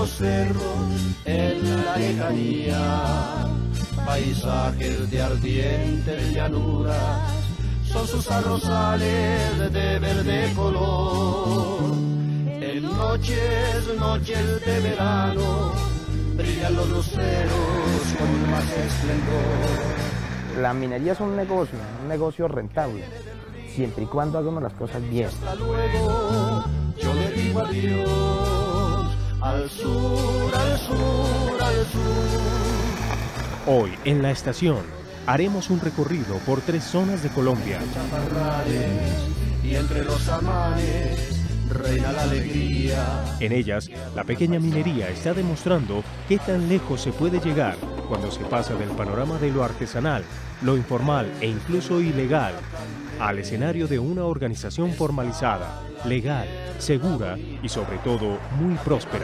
los cerros en la lejanía, paisajes de ardientes llanuras, son sus arrozales de verde color. En noches de verano, brillan los luceros con más esplendor. La minería es un negocio rentable, siempre y cuando hagamos las cosas bien. Hasta luego, yo le digo adiós, al sur, al sur, al sur. Hoy, en la estación, haremos un recorrido por 3 zonas de Colombia. Y entre los amanes reina la alegría. En ellas, la pequeña minería está demostrando qué tan lejos se puede llegar cuando se pasa del panorama de lo artesanal, lo informal e incluso ilegal, al escenario de una organización formalizada, legal, segura y sobre todo muy próspera.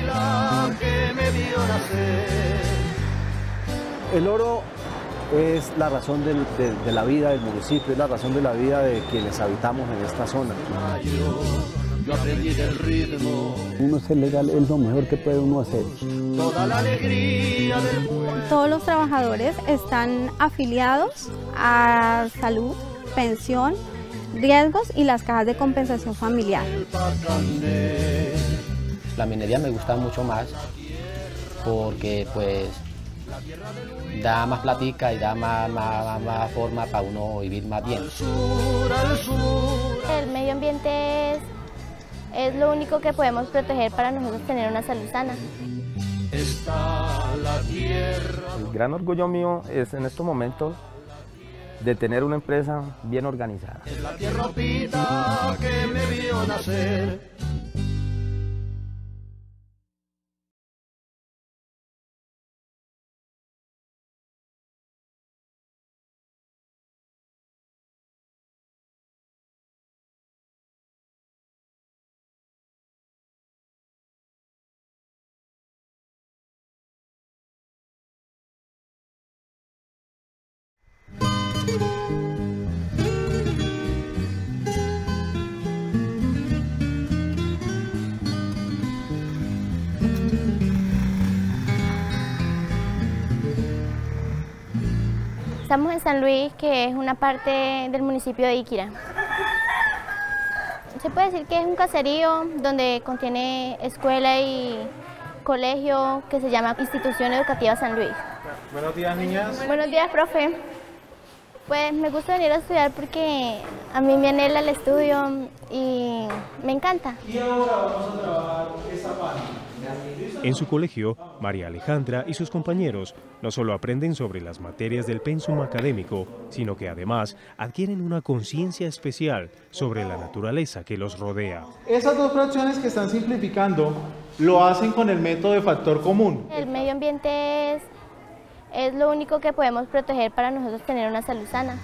El oro es la razón de la vida del municipio, es la razón de la vida de quienes habitamos en esta zona. Yo aprendí del ritmo. Uno ser legal es lo mejor que puede uno hacer. Toda la alegría del pueblo. Todos los trabajadores están afiliados a salud, pensión, riesgos y las cajas de compensación familiar. La minería me gusta mucho más porque pues da más platica y da más forma para uno vivir más bien. El medio ambiente es lo único que podemos proteger para nosotros tener una salud sana. Está la tierra. El gran orgullo mío es en estos momentos de tener una empresa bien organizada. Es la tierropita que me vio nacer. Estamos en San Luis, que es una parte del municipio de Iquira. Se puede decir que es un caserío donde contiene escuela y colegio que se llama Institución Educativa San Luis. Buenos días, niñas. Buenos días, profe. Pues me gusta venir a estudiar porque a mí me anhela el estudio y me encanta. Y ahora vamos a trabajar esa página. En su colegio, María Alejandra y sus compañeros no solo aprenden sobre las materias del pensum académico, sino que además adquieren una conciencia especial sobre la naturaleza que los rodea. Esas 2 fracciones que están simplificando lo hacen con el método de factor común. El medio ambiente es lo único que podemos proteger para nosotros tener una salud sana.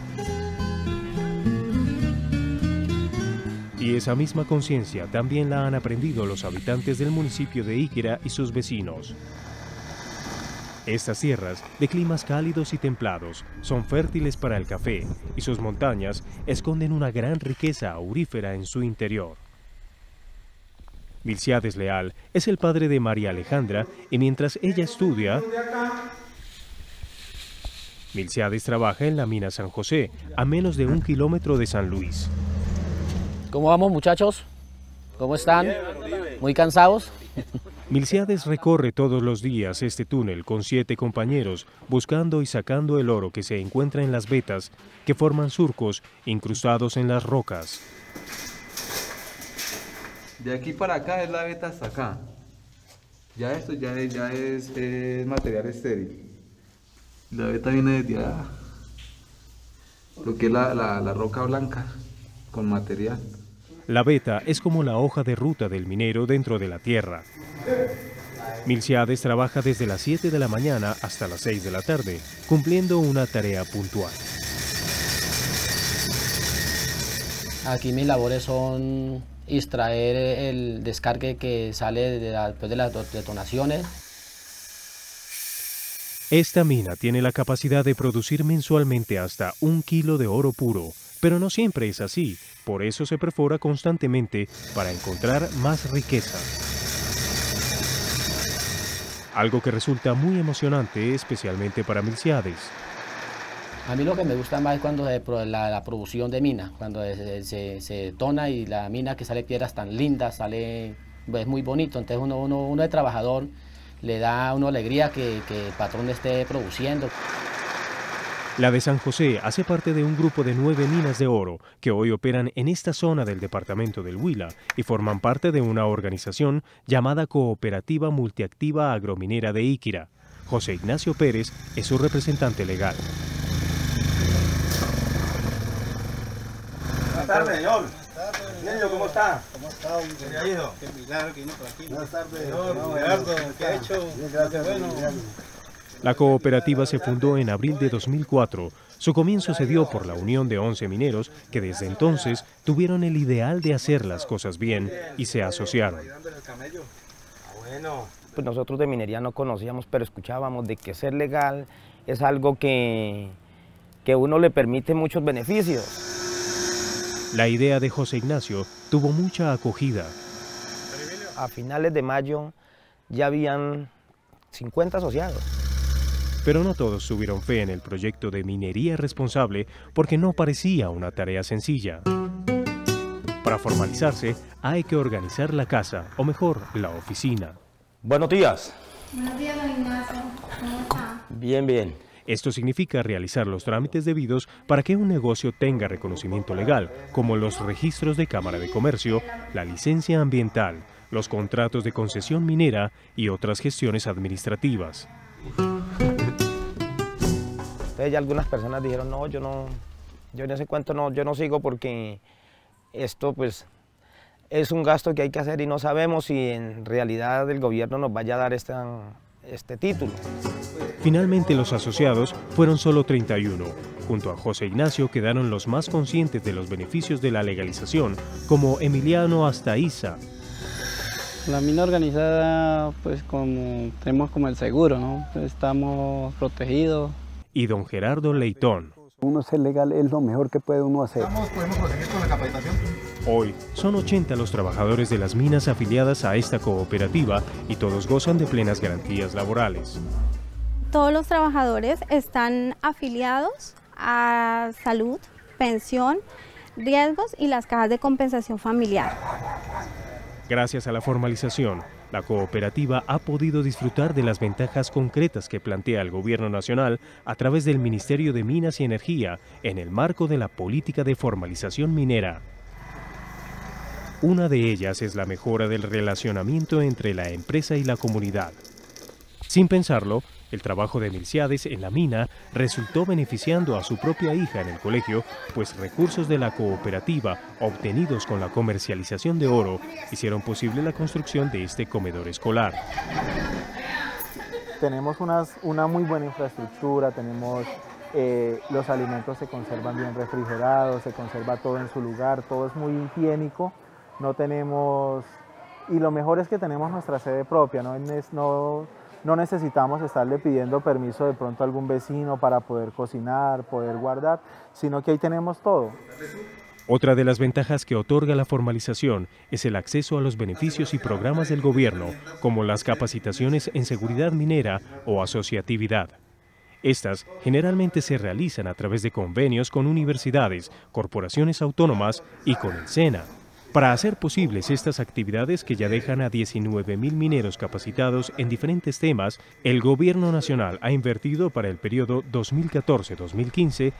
Y esa misma conciencia también la han aprendido los habitantes del municipio de Iquira y sus vecinos. Estas tierras, de climas cálidos y templados, son fértiles para el café y sus montañas esconden una gran riqueza aurífera en su interior. Milciades Leal es el padre de María Alejandra y mientras ella estudia, Milciades trabaja en la mina San José, a menos de 1 kilómetro de San Luis. ¿Cómo vamos, muchachos? ¿Cómo están? ¿Muy cansados? Milciades recorre todos los días este túnel con 7 compañeros buscando y sacando el oro que se encuentra en las vetas que forman surcos incrustados en las rocas. De aquí para acá es la veta hasta acá. Ya esto ya es material estéril. La veta viene desde allá. Lo que es la roca blanca con material. La veta es como la hoja de ruta del minero dentro de la tierra. Milciades trabaja desde las 7 de la mañana hasta las 6 de la tarde, cumpliendo una tarea puntual. Aquí mis labores son extraer el descargue que sale después de las detonaciones. Esta mina tiene la capacidad de producir mensualmente hasta 1 kilo de oro puro, pero no siempre es así, por eso se perfora constantemente para encontrar más riqueza. algo que resulta muy emocionante, especialmente para Milciades. A mí lo que me gusta más es cuando la producción de mina, cuando se tona y la mina que sale piedras tan lindas, sale, es muy bonito. Entonces uno de trabajador le da a uno alegría que el patrón esté produciendo. La de San José hace parte de un grupo de 9 minas de oro que hoy operan en esta zona del departamento del Huila y forman parte de una organización llamada Cooperativa Multiactiva Agrominera de Iquira. José Ignacio Pérez es su representante legal. Buenas tardes, señor. Señor, ¿cómo está? ¿Cómo está, hombre? ¿Qué ha ido? Qué milagro que vino por aquí. Buenas tardes. Señor, Gerardo, ¿qué ha hecho? Bien, gracias. Bueno. La cooperativa se fundó en abril de 2004. Su comienzo se dio por la unión de 11 mineros que desde entonces tuvieron el ideal de hacer las cosas bien y se asociaron. Pues nosotros de minería no conocíamos, pero escuchábamos de que ser legal es algo que uno le permite muchos beneficios. La idea de José Ignacio tuvo mucha acogida. A finales de mayo ya habían 50 asociados. Pero no todos tuvieron fe en el proyecto de minería responsable porque no parecía una tarea sencilla. Para formalizarse, hay que organizar la casa, o mejor, la oficina. Buenos días. Buenos días, don Ignacio. ¿Cómo está? Bien, bien. Esto significa realizar los trámites debidos para que un negocio tenga reconocimiento legal, como los registros de Cámara de Comercio, la licencia ambiental, los contratos de concesión minera y otras gestiones administrativas. Entonces ya algunas personas dijeron, no, yo en ese cuento no, yo no sigo porque esto pues es un gasto que hay que hacer y no sabemos si en realidad el gobierno nos vaya a dar este título. Finalmente los asociados fueron solo 31. Junto a José Ignacio quedaron los más conscientes de los beneficios de la legalización, como Emiliano Astaiza. La mina organizada, pues tenemos como el seguro, ¿no? Estamos protegidos. Y don Gerardo Leitón. Uno ser legal es lo mejor que puede uno hacer. ¿Podemos proseguir con la capacitación? Hoy son 80 los trabajadores de las minas afiliadas a esta cooperativa y todos gozan de plenas garantías laborales. Todos los trabajadores están afiliados a salud, pensión, riesgos y las cajas de compensación familiar. Gracias a la formalización, la cooperativa ha podido disfrutar de las ventajas concretas que plantea el Gobierno Nacional a través del Ministerio de Minas y Energía en el marco de la política de formalización minera. Una de ellas es la mejora del relacionamiento entre la empresa y la comunidad. Sin pensarlo, el trabajo de Milciades en la mina resultó beneficiando a su propia hija en el colegio, pues recursos de la cooperativa obtenidos con la comercialización de oro hicieron posible la construcción de este comedor escolar. Tenemos una muy buena infraestructura, tenemos los alimentos se conservan bien refrigerados, se conserva todo en su lugar, todo es muy higiénico, no tenemos, y lo mejor es que tenemos nuestra sede propia, no necesitamos estarle pidiendo permiso de pronto a algún vecino para poder cocinar, poder guardar, sino que ahí tenemos todo. Otra de las ventajas que otorga la formalización es el acceso a los beneficios y programas del gobierno, como las capacitaciones en seguridad minera o asociatividad. Estas generalmente se realizan a través de convenios con universidades, corporaciones autónomas y con el SENA. Para hacer posibles estas actividades que ya dejan a 19.000 mineros capacitados en diferentes temas, el Gobierno Nacional ha invertido para el periodo 2014-2015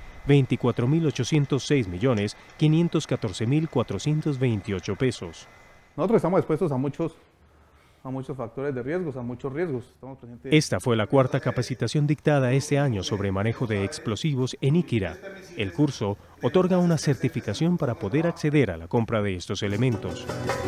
24.806.514.428 pesos. Nosotros estamos expuestos a muchos factores de riesgos, a muchos riesgos. Esta fue la cuarta capacitación dictada este año sobre manejo de explosivos en Iquira. El curso otorga una certificación para poder acceder a la compra de estos elementos.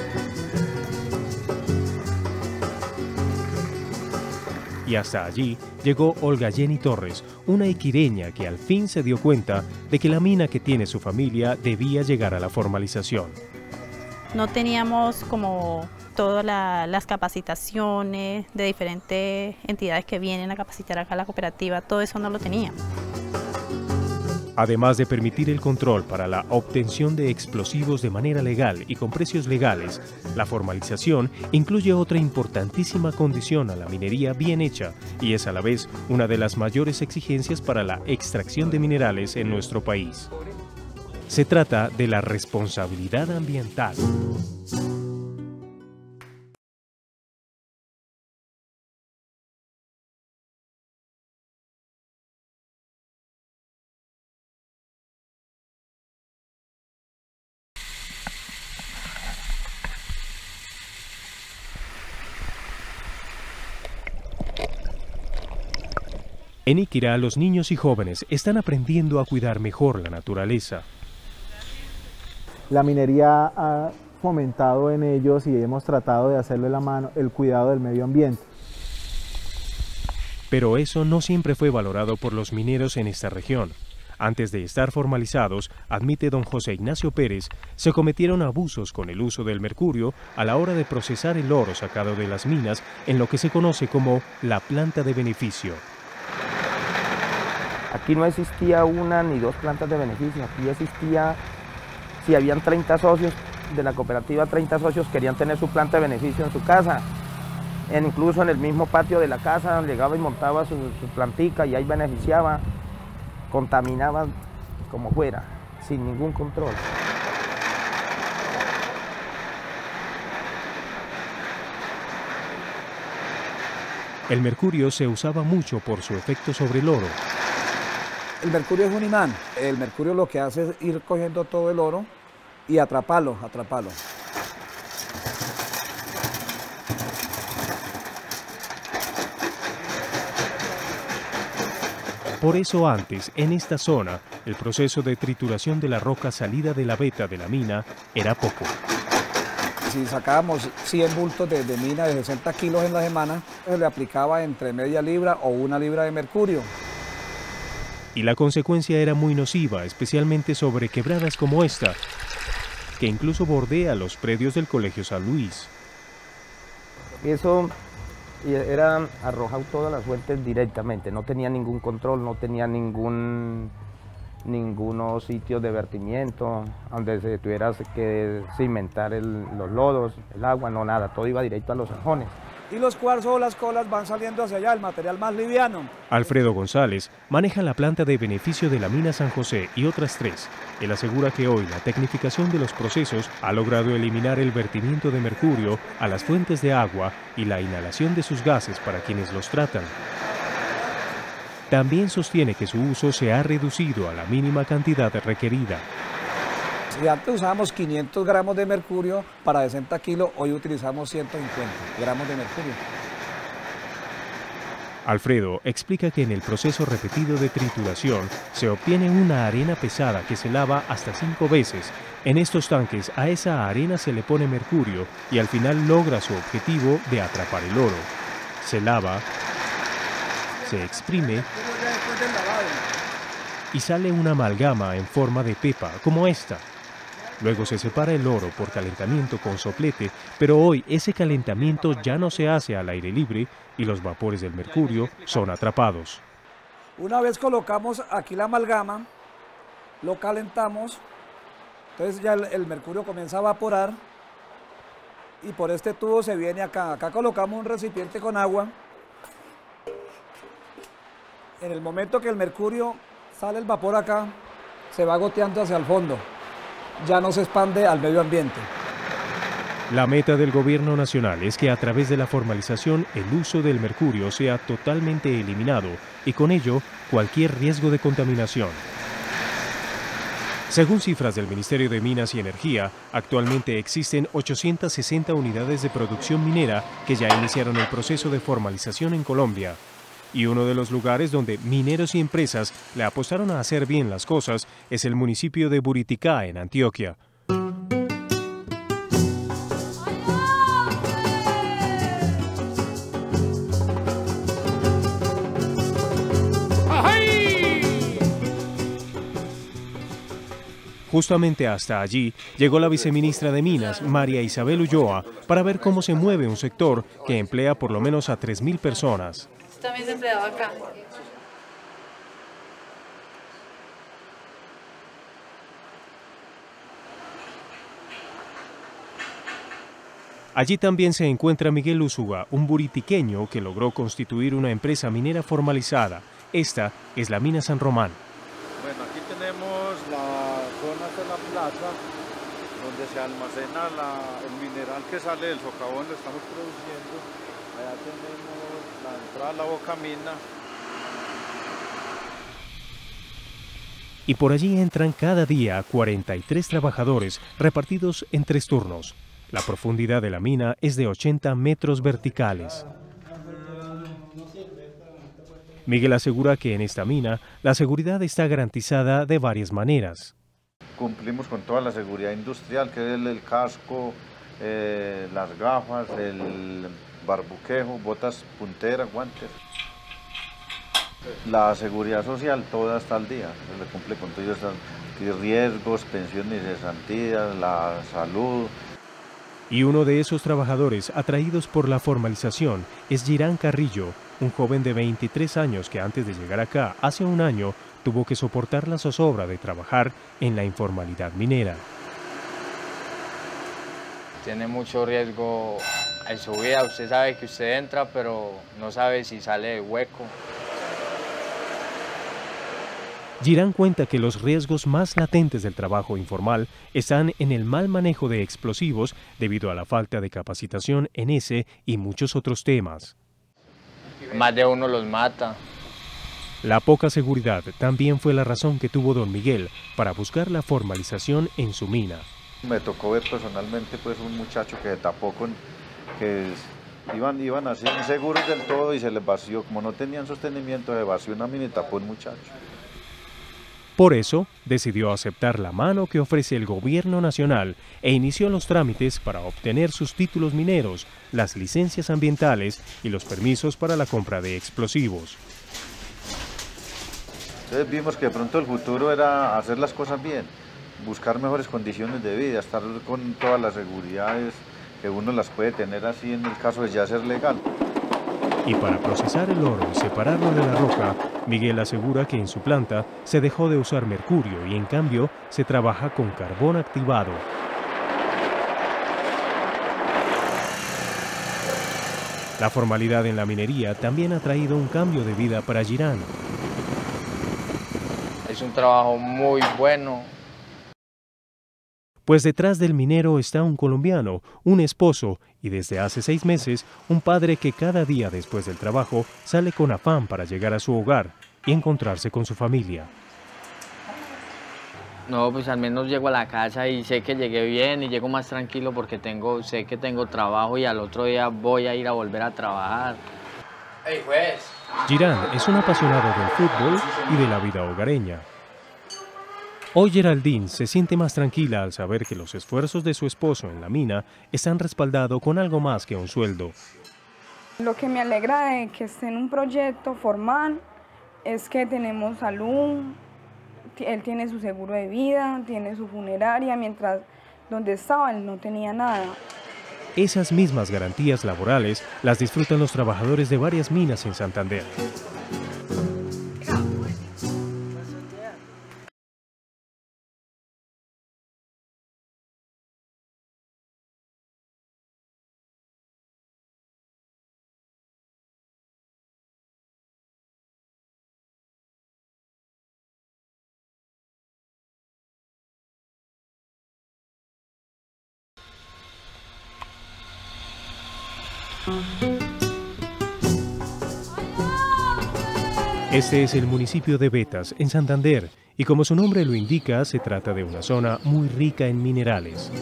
Y hasta allí llegó Olga Jenny Torres, una iquireña que al fin se dio cuenta de que la mina que tiene su familia debía llegar a la formalización. No teníamos como todas las capacitaciones de diferentes entidades que vienen a capacitar acá a la cooperativa, todo eso no lo tenía. Además de permitir el control para la obtención de explosivos de manera legal y con precios legales, la formalización incluye otra importantísima condición a la minería bien hecha y es a la vez una de las mayores exigencias para la extracción de minerales en nuestro país. Se trata de la responsabilidad ambiental. En Iquirá, los niños y jóvenes están aprendiendo a cuidar mejor la naturaleza. La minería ha fomentado en ellos y hemos tratado de hacerle la mano el cuidado del medio ambiente. Pero eso no siempre fue valorado por los mineros en esta región. Antes de estar formalizados, admite don José Ignacio Pérez, se cometieron abusos con el uso del mercurio a la hora de procesar el oro sacado de las minas en lo que se conoce como la planta de beneficio. Aquí no existía una ni dos plantas de beneficio, aquí existía, si habían 30 socios de la cooperativa, 30 socios querían tener su planta de beneficio en su casa. Incluso en el mismo patio de la casa llegaba y montaba su plantica y ahí beneficiaba, contaminaba como fuera, sin ningún control. El mercurio se usaba mucho por su efecto sobre el oro. El mercurio es un imán. El mercurio lo que hace es ir cogiendo todo el oro y atraparlo. Por eso antes, en esta zona, el proceso de trituración de la roca salida de la veta de la mina era poco. Si sacábamos 100 bultos de mina de 60 kilos en la semana, se le aplicaba entre media libra o 1 libra de mercurio. Y la consecuencia era muy nociva, especialmente sobre quebradas como esta, que incluso bordea los predios del Colegio San Luis. Eso era arrojado todas las fuentes directamente, no tenía ningún control, no tenía ningunos sitios de vertimiento donde se tuviera que cimentar los lodos, el agua, no nada, todo iba directo a los zanjones. Y los cuarzos o las colas van saliendo hacia allá, el material más liviano. Alfredo González maneja la planta de beneficio de la mina San José y otras 3. Él asegura que hoy la tecnificación de los procesos ha logrado eliminar el vertimiento de mercurio a las fuentes de agua y la inhalación de sus gases para quienes los tratan. También sostiene que su uso se ha reducido a la mínima cantidad requerida. Si antes usábamos 500 gramos de mercurio para 60 kilos, hoy utilizamos 150 gramos de mercurio. Alfredo explica que en el proceso repetido de trituración se obtiene una arena pesada que se lava hasta 5 veces. En estos tanques a esa arena se le pone mercurio y al final logra su objetivo de atrapar el oro. Se lava, se exprime y sale una amalgama en forma de pepa como esta. Luego se separa el oro por calentamiento con soplete, pero hoy ese calentamiento ya no se hace al aire libre y los vapores del mercurio son atrapados. Una vez colocamos aquí la amalgama, lo calentamos, entonces ya el mercurio comienza a evaporar y por este tubo se viene acá. Acá colocamos un recipiente con agua. En el momento que el mercurio sale el vapor acá, se va goteando hacia el fondo. Ya no se expande al medio ambiente. La meta del gobierno nacional es que a través de la formalización el uso del mercurio sea totalmente eliminado y con ello cualquier riesgo de contaminación. Según cifras del Ministerio de Minas y Energía, actualmente existen 860 unidades de producción minera que ya iniciaron el proceso de formalización en Colombia. Y uno de los lugares donde mineros y empresas le apostaron a hacer bien las cosas es el municipio de Buriticá, en Antioquia. Justamente hasta allí llegó la viceministra de Minas, María Isabel Ulloa, para ver cómo se mueve un sector que emplea por lo menos a 3.000 personas. También se empleaba acá. Allí también se encuentra Miguel Úsuga, un buritiqueño que logró constituir una empresa minera formalizada. Esta es la mina San Román. Bueno, aquí tenemos la zona de la plaza donde se almacena el mineral que sale del socavón, lo estamos produciendo. Allá tenemos la entrada a la boca mina. Y por allí entran cada día 43 trabajadores repartidos en 3 turnos. La profundidad de la mina es de 80 metros verticales. Miguel asegura que en esta mina la seguridad está garantizada de varias maneras. Cumplimos con toda la seguridad industrial, que es el casco, las gafas, el barbuquejo, botas punteras, guantes. La seguridad social toda está al día, se le cumple con todos los riesgos, pensiones de cesantía, la salud. Y uno de esos trabajadores atraídos por la formalización es Girán Carrillo, un joven de 23 años que antes de llegar acá, hace un año, tuvo que soportar la zozobra de trabajar en la informalidad minera. Tiene mucho riesgo en su vida, usted sabe que usted entra, pero no sabe si sale de hueco. Girán cuenta que los riesgos más latentes del trabajo informal están en el mal manejo de explosivos debido a la falta de capacitación en ese y muchos otros temas. Más de uno los mata. La poca seguridad también fue la razón que tuvo don Miguel para buscar la formalización en su mina. Me tocó ver personalmente pues un muchacho que se tapó que iban así inseguros del todo y se les vació, como no tenían sostenimiento, se vació una mina y tapó un muchacho. Por eso, decidió aceptar la mano que ofrece el gobierno nacional e inició los trámites para obtener sus títulos mineros, las licencias ambientales y los permisos para la compra de explosivos. Entonces vimos que de pronto el futuro era hacer las cosas bien, buscar mejores condiciones de vida, estar con todas las seguridades que uno las puede tener así en el caso de ya ser legal. Y para procesar el oro y separarlo de la roca, Miguel asegura que en su planta se dejó de usar mercurio y en cambio se trabaja con carbón activado. La formalidad en la minería también ha traído un cambio de vida para Girán. Es un trabajo muy bueno. Pues detrás del minero está un colombiano, un esposo y desde hace 6 meses un padre que cada día después del trabajo sale con afán para llegar a su hogar y encontrarse con su familia. No, pues al menos llego a la casa y sé que llegué bien y llego más tranquilo porque sé que tengo trabajo y al otro día voy a ir a volver a trabajar. ¡Hey, juez! Girán es un apasionado del fútbol y de la vida hogareña. Hoy Geraldine se siente más tranquila al saber que los esfuerzos de su esposo en la mina están respaldados con algo más que un sueldo. Lo que me alegra de que esté en un proyecto formal es que tenemos salud, él tiene su seguro de vida, tiene su funeraria, mientras donde estaba él no tenía nada. Esas mismas garantías laborales las disfrutan los trabajadores de varias minas en Santander. Este es el municipio de Betas, en Santander, y como su nombre lo indica, se trata de una zona muy rica en minerales.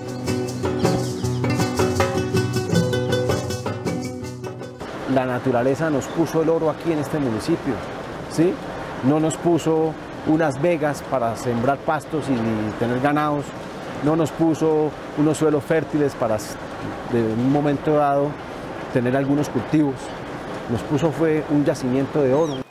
La naturaleza nos puso el oro aquí en este municipio, ¿sí? No nos puso unas vegas para sembrar pastos y tener ganados, no nos puso unos suelos fértiles para, de un momento dado, tener algunos cultivos. Nos puso fue un yacimiento de oro.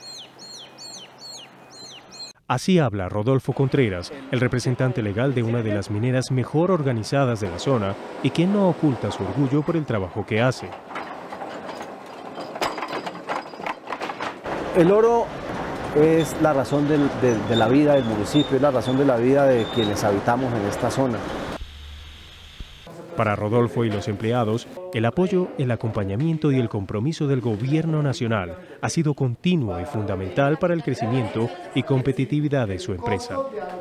Así habla Rodolfo Contreras, el representante legal de una de las mineras mejor organizadas de la zona y quien no oculta su orgullo por el trabajo que hace. El oro es la razón de la vida del municipio, es la razón de la vida de quienes habitamos en esta zona. Para Rodolfo y los empleados, el apoyo, el acompañamiento y el compromiso del gobierno nacional ha sido continuo y fundamental para el crecimiento y competitividad de su empresa.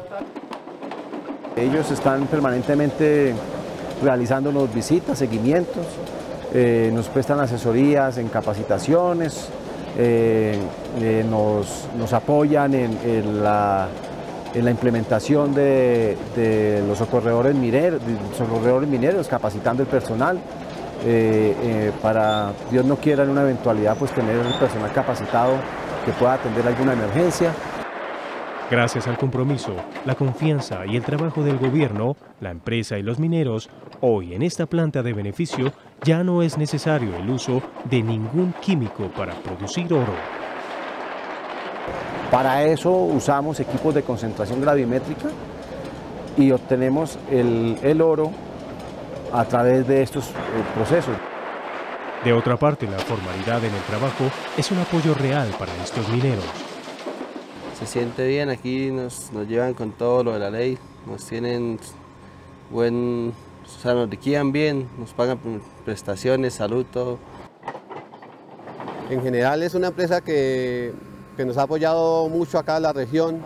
Ellos están permanentemente realizándonos visitas, seguimientos, nos prestan asesorías en capacitaciones, nos apoyan en la implementación de los socorredores mineros, capacitando el personal, para, Dios no quiera, en una eventualidad, pues tener el personal capacitado que pueda atender alguna emergencia. Gracias al compromiso, la confianza y el trabajo del gobierno, la empresa y los mineros, hoy en esta planta de beneficio ya no es necesario el uso de ningún químico para producir oro. Para eso usamos equipos de concentración gravimétrica y obtenemos el oro a través de estos procesos. De otra parte, la formalidad en el trabajo es un apoyo real para estos mineros. Se siente bien, aquí nos llevan con todo lo de la ley, nos tienen nos liquidan bien, nos pagan prestaciones, salud, todo. En general es una empresa que nos ha apoyado mucho acá en la región.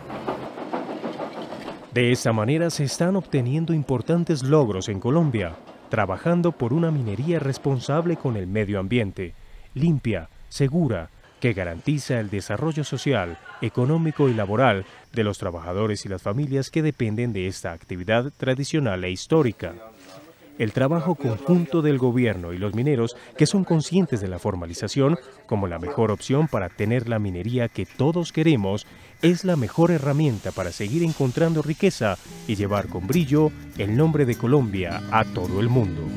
De esta manera se están obteniendo importantes logros en Colombia, trabajando por una minería responsable con el medio ambiente, limpia, segura, que garantiza el desarrollo social, económico y laboral de los trabajadores y las familias que dependen de esta actividad tradicional e histórica. El trabajo conjunto del gobierno y los mineros, que son conscientes de la formalización como la mejor opción para tener la minería que todos queremos, es la mejor herramienta para seguir encontrando riqueza y llevar con brillo el nombre de Colombia a todo el mundo.